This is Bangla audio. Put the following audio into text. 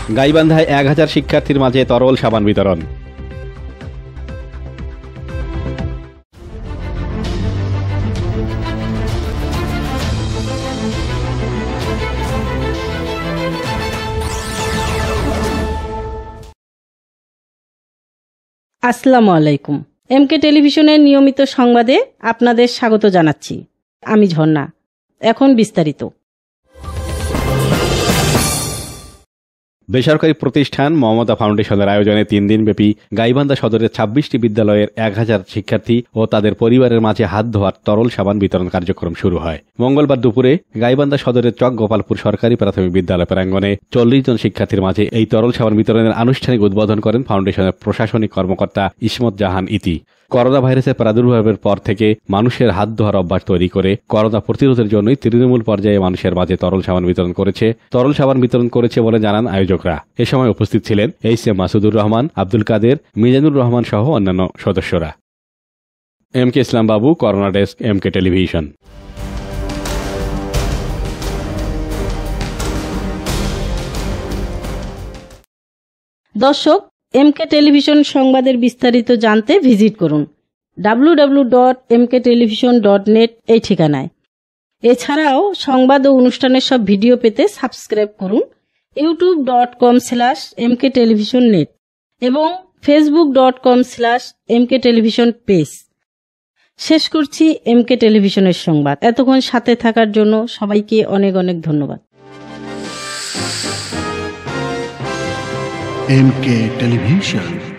গাইবান্ধায় 1000 শিক্ষার্থীর মাঝে তরল সাবান বিতরণ। আসসালামু আলাইকুম। এমকে টেলিভিশনের নিয়মিত সংবাদে আপনাদের স্বাগত জানাচ্ছি। আমি ঝর্ণা। এখন বিস্তারিত। বেসরকারি প্রতিষ্ঠান মমতা ফাউন্ডেশনের আয়োজনে 3 দিনব্যাপী গাইবান্ধা সদরের 26টি বিদ্যালয়ের 1000 শিক্ষার্থী ও তাদের পরিবারের মাঝে হাত ধোয়ার তরল সাবান বিতরণ কার্যক্রম শুরু হয়। মঙ্গলবার দুপুরে গাইবান্ধা সদরের চক গোপালপুর সরকারি প্রাথমিক বিদ্যালয় প্রাঙ্গণে 40 জন শিক্ষার্থীর মাঝে এই তরল সাবান বিতরণের আনুষ্ঠানিক উদ্বোধন করেন ফাউন্ডেশনের প্রশাসনিক কর্মকর্তা ইসমত জাহান ইতি। করোনা ভাইরাসের প্রাদুর্ভাবের পর থেকে মানুষের হাত ধোয়ার অভ্যাস তৈরি করে করোনা প্রতিরোধের জন্যই তৃণমূল পর্যায়ে মানুষের মাঝে তরল সাবান বিতরণ করেছে বলে জানান আয়োজকরা। এ সময় উপস্থিত ছিলেন এইচ.এম. মাসুদুর রহমান, আব্দুল কাদের, মিজানুর রহমান সহ অন্যান্য সদস্যরা। এম.কে. ইসলাম বাবু, করোনা ডেস্ক, এমকে টেলিভিশন। দর্শক, এমকে টেলিভিশন সংবাদের বিস্তারিত জানতে ভিজিট করুন www.mktelevision.net এই ঠিকানায়। এছাড়াও সংবাদ ও অনুষ্ঠানের সব ভিডিও পেতে সাবস্ক্রাইব করুন youtube.com/mktelevision.net এবং facebook.com/mktelevision পেজ। শেষ করছি এমকে টেলিভিশনের সংবাদ। এতক্ষণ সাথে থাকার জন্য সবাইকে অনেক অনেক ধন্যবাদ। MK television.